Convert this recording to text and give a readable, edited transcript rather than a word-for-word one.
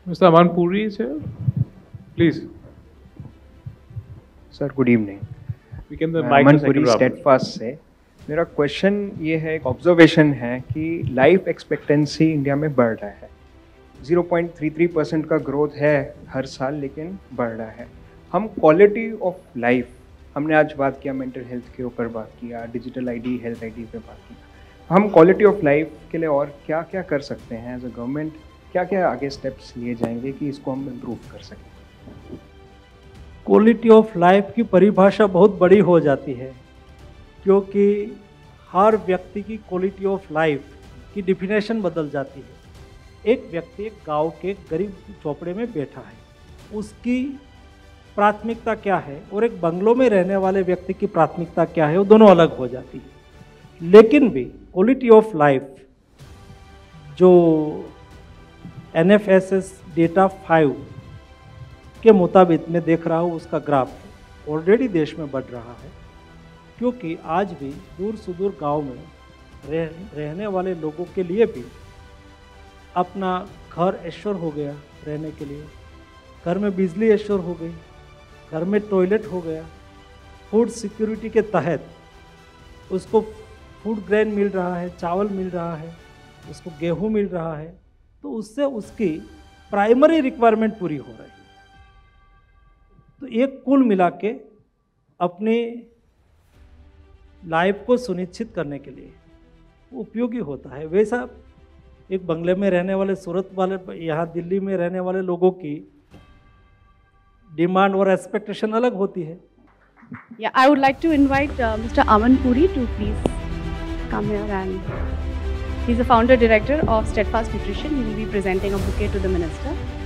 Mr. Aman Puri is here. Please. Sir good evening. We can the Aman Puri steadfast से मेरा question ये है, एक ऑब्जर्वेशन है कि लाइफ एक्सपेक्टेंसी इंडिया में बढ़ रहा है। 0.33% का ग्रोथ है हर साल, लेकिन बढ़ रहा है। हम क्वालिटी ऑफ लाइफ, हमने आज बात किया मेंटल हेल्थ के ऊपर, बात किया डिजिटल आईडी, हेल्थ आईडी पे बात किया। हम क्वालिटी ऑफ लाइफ के लिए और क्या क्या कर सकते हैं एज अ गवर्नमेंट, क्या क्या आगे स्टेप्स लिए जाएंगे कि इसको हम इम्प्रूव कर सकें? क्वालिटी ऑफ लाइफ की परिभाषा बहुत बड़ी हो जाती है, क्योंकि हर व्यक्ति की क्वालिटी ऑफ लाइफ की डिफिनेशन बदल जाती है। एक व्यक्ति एक गांव के गरीब झोपड़े में बैठा है, उसकी प्राथमिकता क्या है, और एक बंगलों में रहने वाले व्यक्ति की प्राथमिकता क्या है, वो दोनों अलग हो जाती है। लेकिन भी क्वालिटी ऑफ लाइफ जो NFSS डेटा 5 के मुताबिक मैं देख रहा हूँ, उसका ग्राफ ऑलरेडी देश में बढ़ रहा है, क्योंकि आज भी दूर सुदूर गांव में रहने वाले लोगों के लिए भी अपना घर एश्योर हो गया रहने के लिए, घर में बिजली एश्योर हो गई, घर में टॉयलेट हो गया, फूड सिक्योरिटी के तहत उसको फूड ग्रेन मिल रहा है, चावल मिल रहा है, उसको गेहूँ मिल रहा है, तो उससे उसकी प्राइमरी रिक्वायरमेंट पूरी हो रही है। तो एक कुल मिला के अपनी लाइफ को सुनिश्चित करने के लिए उपयोगी होता है। वैसा एक बंगले में रहने वाले, सूरत वाले, यहाँ दिल्ली में रहने वाले लोगों की डिमांड और एक्सपेक्टेशन अलग होती है। Yeah, I would like to invite Mr. Aman Puri to please come here, and he's the founder director of Steadfast Nutrition. He will be presenting a bouquet to the minister.